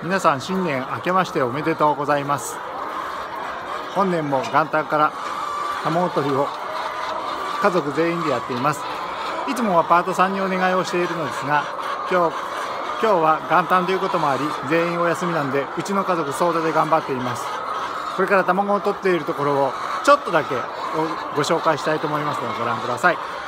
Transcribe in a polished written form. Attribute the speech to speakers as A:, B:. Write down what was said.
A: 皆さん新年明けましておめでとうございます。本年も元旦から卵取りを家族全員でやっています。いつもはパートさんにお願いをしているのですが、今日は元旦ということもあり全員お休みなんで、うちの家族総出で頑張っています。これから卵を取っているところをちょっとだけご紹介したいと思いますのでご覧ください。